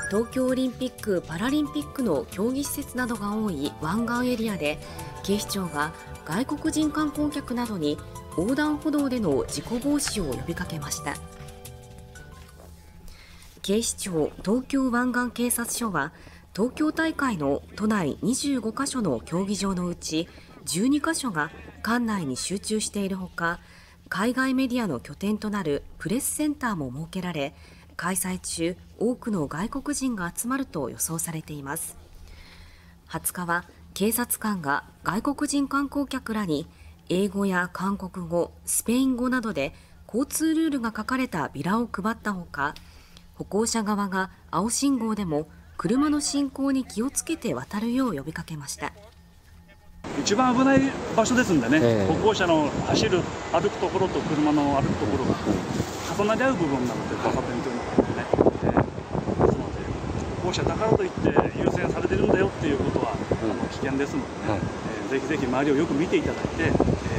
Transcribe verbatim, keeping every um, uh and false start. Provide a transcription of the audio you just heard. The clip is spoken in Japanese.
東京オリンピック・パラリンピックの競技施設などが多い湾岸エリアで、警視庁が外国人観光客などに横断歩道での事故防止を呼びかけました。警視庁東京湾岸警察署は、東京大会の都内にじゅうごカ所の競技場のうちじゅうにカ所が館内に集中しているほか、海外メディアの拠点となるプレスセンターも設けられ、開催中多くの外国人が集まると予想されています。はつかは警察官が外国人観光客らに英語や韓国語、スペイン語などで交通ルールが書かれたビラを配ったほか、歩行者側が青信号でも車の進行に気をつけて渡るよう呼びかけました。 一番危ない場所ですんでね、 えー、 歩行者の走る歩くところと車の歩くところが重なり合う部分なので、交差点というのがね、えー、ですので歩行者だからといって優先されてるんだよっていうことは、うん、あの危険ですのでね、はい、えー、ぜひぜひ周りをよく見ていただいて、えー